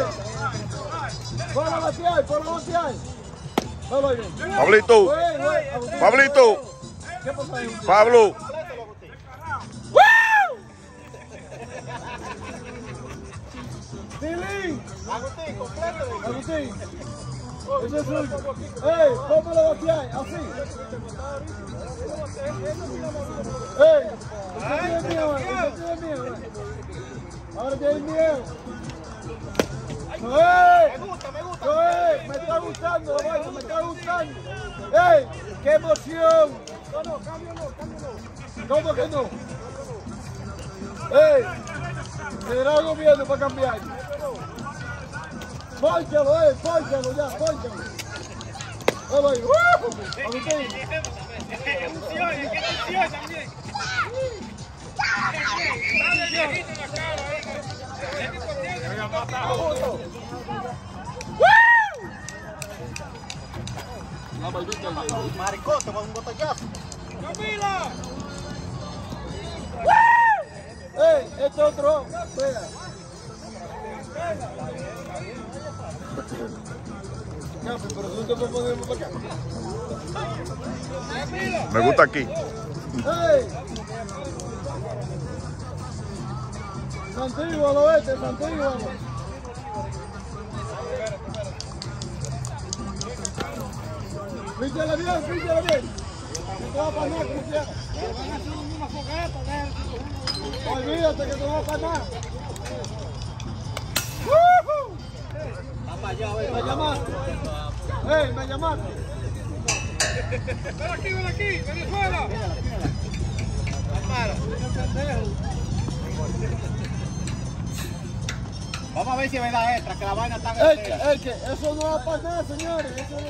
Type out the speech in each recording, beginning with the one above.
Para batear, para batear. Pablito. Pablito. ¿Qué pasa ahí? Pablo. Tilín. Agustín, completo. Agustín. Ese es suyo. ¡Ey! ¿Cómo lo batear? Así. ¡Ey! Usted tiene miedo, usted tiene miedo. Ahora tiene miedo. ¡Ey! Me está gustando la vaina, me está gustando. ¡Ey! ¡Qué emoción! No, cámbialo. ¿Cómo que no? ¡Ey! Me dará el gobierno para cambiar. ¡Pórchalo, pórchalo ya, pórchalo! ¡Vamos ahí! ¡Agustín! Maricote con un botellazo. ¡Camila! ¡Ey! Este otro. Espera. Café, pero tú te puedes poner para acá. Me gusta aquí. ¡Ey! Santígualo Santígualo. Píchale bien. Que te va a panar, Cristiano. Van a hacer una fogueta, olvídate que te va a panar. Me llamaste. ¡Ey, me llamaste! ¡Ven aquí, Venezuela! Vamos a ver si es verdad extra, que la vaina está en el que, eso no va a pasar, señores. Eso no.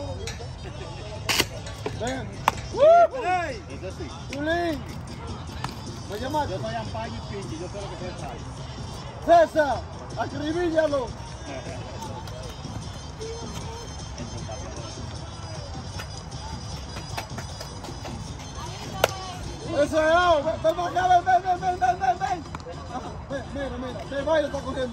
Ven. Eso sí. Tulín. ¿Me llamaste? Yo soy Ampayo y Pinchi, yo sé lo que ustedes saben. César, acribíllalo. Eso es, ven para acá, ven. Mira, el baile está corriendo,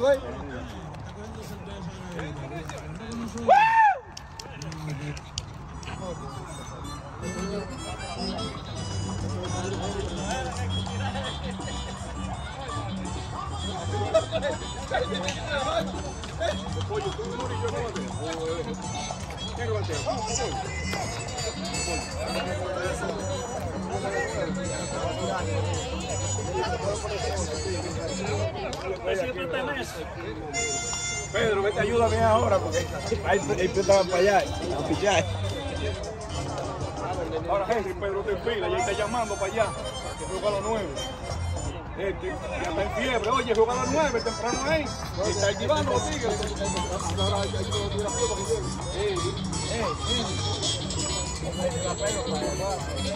Pedro, vete, ayúdame ahora porque ahí estaban para allá, a pillar. Ahora Henry, Pedro te fila, ya está llamando para allá, que juega a los 9. Ya está en fiebre, oye, juega a las 9 temprano ahí. Y está llevando los tigres.